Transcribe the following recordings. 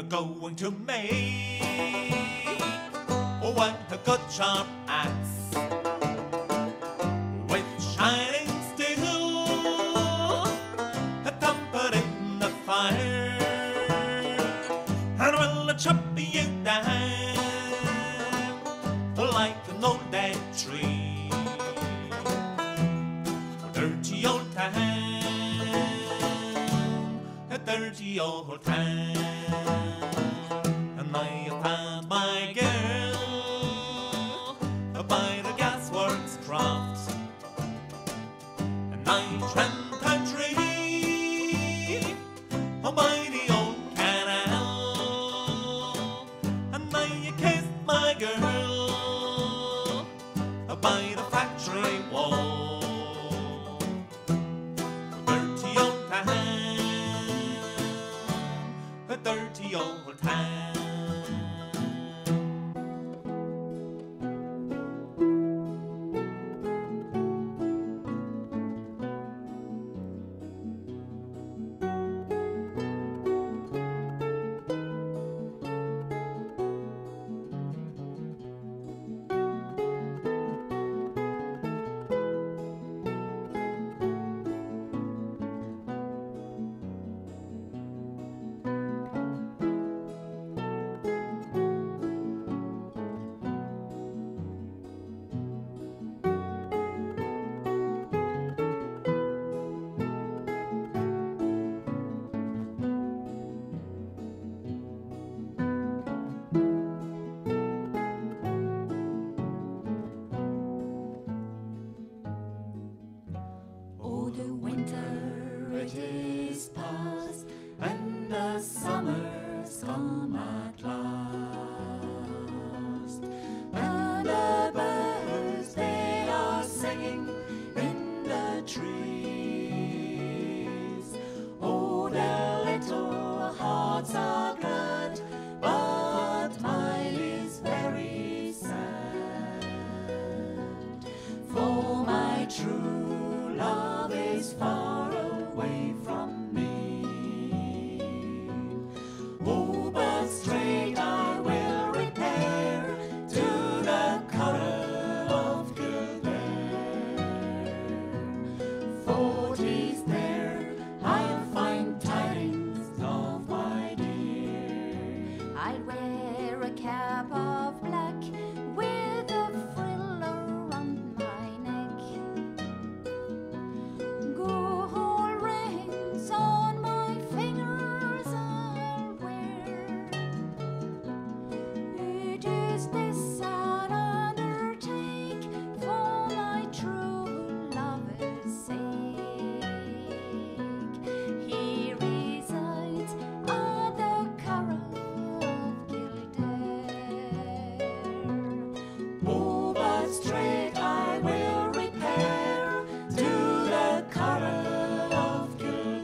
going to make one a good sharp axe with shining steel, dump it in the fire, and we'll chop you down like an old dead tree. Dirty old town, a dirty old town. And I have found my girl by the gasworks croft, and I plant a tree by the old canal, and I kissed my girl by the factory wall. Dirty old town, a dirty old town. The winter it is past, and the summer's come at last, and the birds they are singing in the trees. Oh, their little hearts are glad, but mine is very sad, for my true love is far away from me. Oh, but straight I will repair to the Curragh of Kildare, for 'tis there I'll find tidings of my dear. I'll wear a cap of black with a frill around my neck. Gold rings on my fingers I'll wear. It is this I'll undertake for my true lover's sake. He resides at the Curragh of Kildare. Oh, but straight I will repair to the Curragh of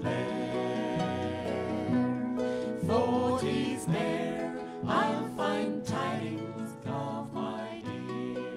Kildare, for 'tis there I'll find tidings of my dear.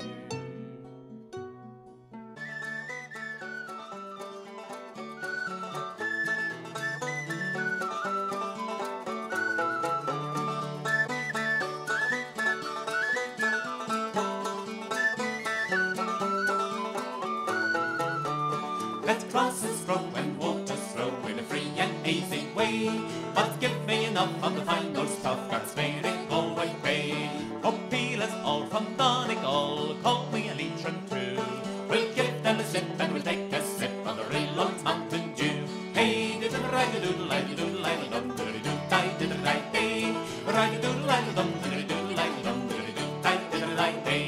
Let crosses grow and waters flow in a free and easy way, but give me enough of the fine old stuff that's made in Galway Bay. Oh, peelers all from Donegal, call me a leitrim true. We'll give them a sip and we'll take a sip of the real old Mountain Dew. Hey, diddle ride doodle ride doodle ride dum diddle doo die diddle ride day, ride doodle ride dum diddle doo ride dum diddle doo die diddle ride day.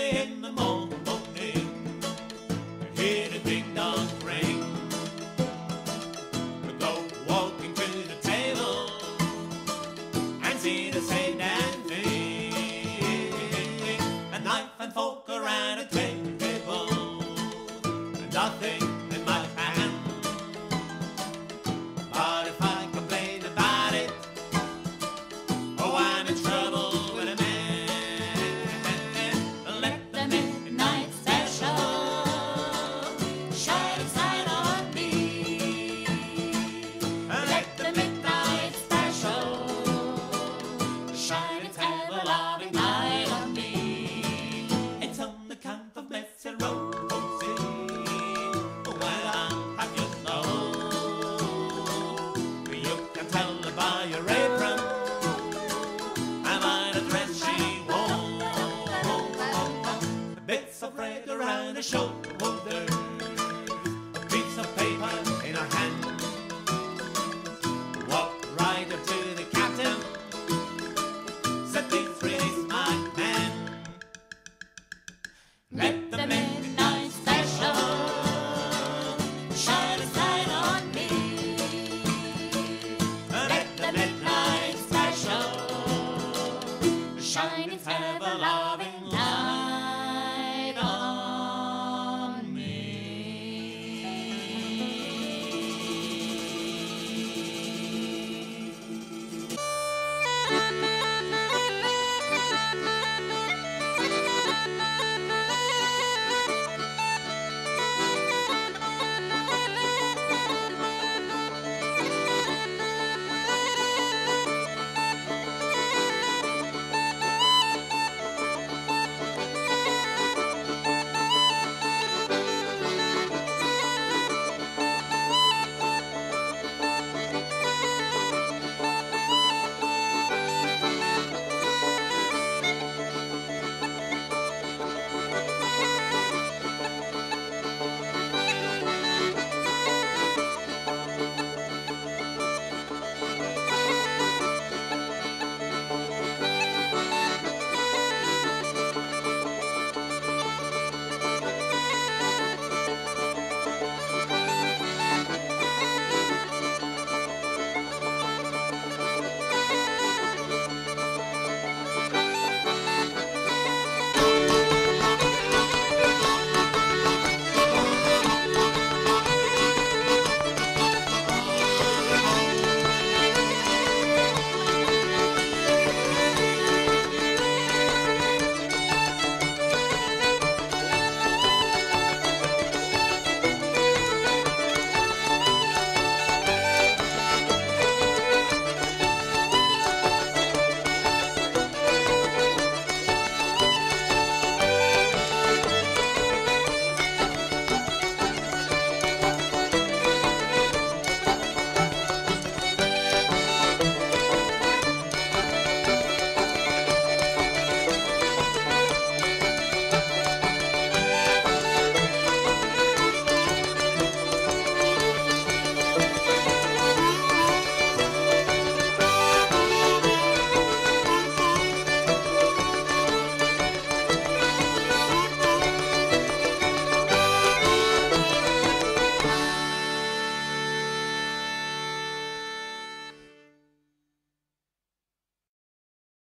in the morning, hear the ding dong ring. Go walking to the table and see the same damn thing. A knife and fork around a table, nothing in my hand. But if I complain about it, oh, I'm in trouble with a man. Let the midnight special shine its light on me. Let the midnight special shine its ever-loving light on me. It's on the count of Messer Rosie. Well, I'll have you know, you can tell her by your apron, am I the dress she wore? Bits of red around her shoulder,